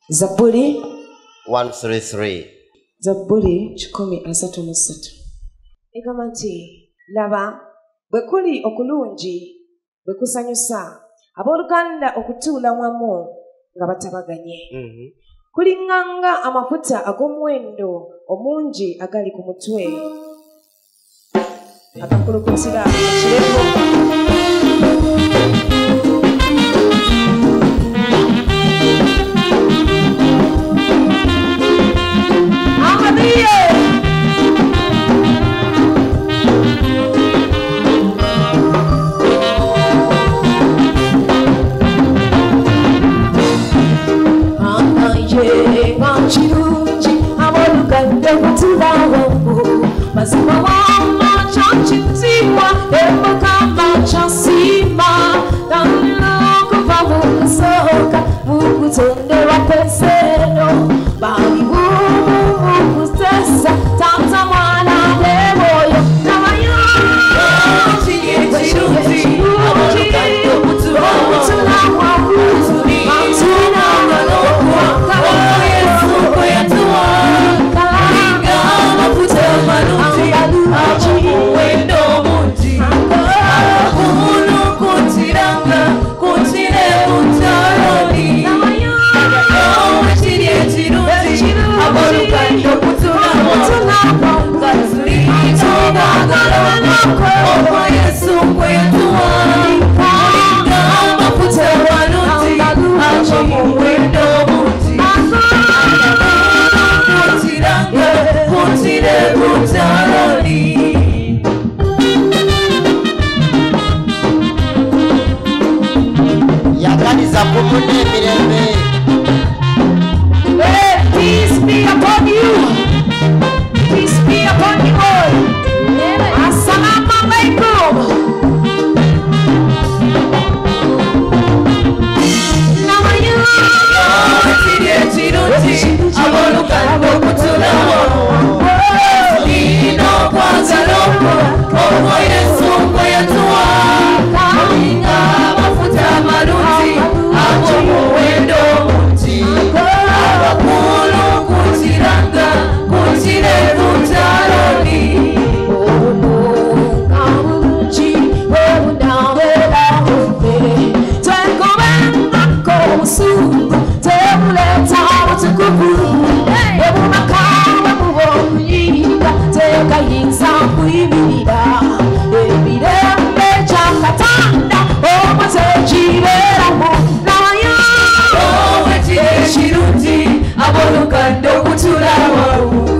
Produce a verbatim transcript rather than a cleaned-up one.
Zaburi one thirty-three. Zaburi chikumi asatu musatu. Egamba nti laba bwe kuli okulungi bwe kusanyusa abooluganda okutuula wamu nga batabaganye. Mm-hmm. Kulinganga amafuta ag'omuwendo omungi agali ku mutwe agakulukutira ekirego. Chirunji aboluganda kutulawo mazima wama chanchitima emukamba chasima namino kuva mukusoka mukutonderwa peseno bali mukutesa tata mwana lewoyo namayo chirunji aboluganda kutulawo Peace be upon you. Peace be upon you all. Assalamu alaikum. Namayo. Aboluganda kutulawo. Ino kwanza loko. Omo Yesu kweyatuwa. Kalinga mafuta maruti. Abo muwendo muti. Abakulu kutiranga. Kutire kutaroni. Omo kamuchi. Omudawe lahupe. Tenkobenga komusungu. Temuleta utukufu. Ebumakawa muwokuyiga. Teka yinsa kuibira. Ebirembe chakatanda. Omo sechiberamu. Nayo. Owe chire shiruti. Aboluganda kutulawo.